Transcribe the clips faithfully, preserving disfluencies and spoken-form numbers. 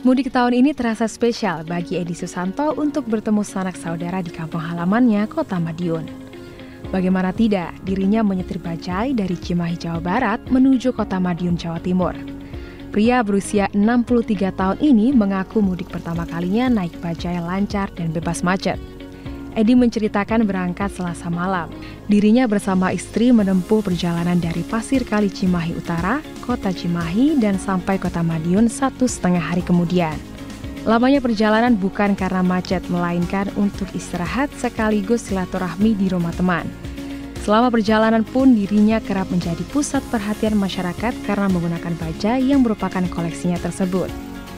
Mudik tahun ini terasa spesial bagi Edi Susanto untuk bertemu sanak saudara di kampung halamannya, Kota Madiun. Bagaimana tidak, dirinya menyetir bajai dari Cimahi, Jawa Barat menuju Kota Madiun, Jawa Timur. Pria berusia enam puluh tiga tahun ini mengaku mudik pertama kalinya naik bajai lancar dan bebas macet. Edi menceritakan berangkat Selasa malam. Dirinya bersama istri menempuh perjalanan dari Pasir Kali Cimahi Utara, Kota Cimahi, dan sampai Kota Madiun satu setengah hari kemudian. Lamanya perjalanan bukan karena macet, melainkan untuk istirahat sekaligus silaturahmi di rumah teman. Selama perjalanan pun dirinya kerap menjadi pusat perhatian masyarakat karena menggunakan bajai yang merupakan koleksinya tersebut.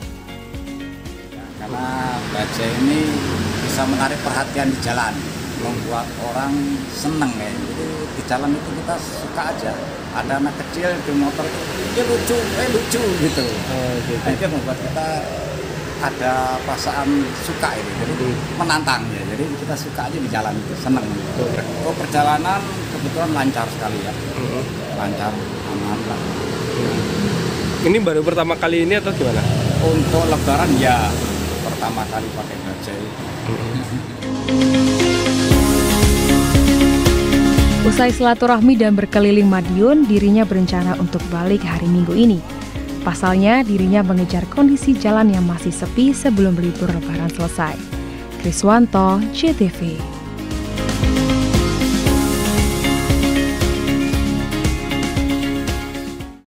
Karena bajai ini bisa menarik perhatian di jalan, membuat orang seneng ya. Jadi di jalan itu kita suka aja. Ada anak kecil di motor itu, dia lucu, eh lucu gitu. Oh, gitu. Nah, itu membuat kita ada perasaan suka ini, jadi menantang ya. Jadi kita suka aja di jalan itu, seneng. Gitu. Oh, perjalanan kebetulan lancar sekali ya, lancar, aman lah. Ini baru pertama kali ini atau gimana? Untuk Lebaran ya. Pertama kali pakai bajai. Usai silaturahmi dan berkeliling Madiun, dirinya berencana untuk balik hari Minggu ini. Pasalnya, dirinya mengejar kondisi jalan yang masih sepi sebelum libur Lebaran selesai. Kriswanto, C T V.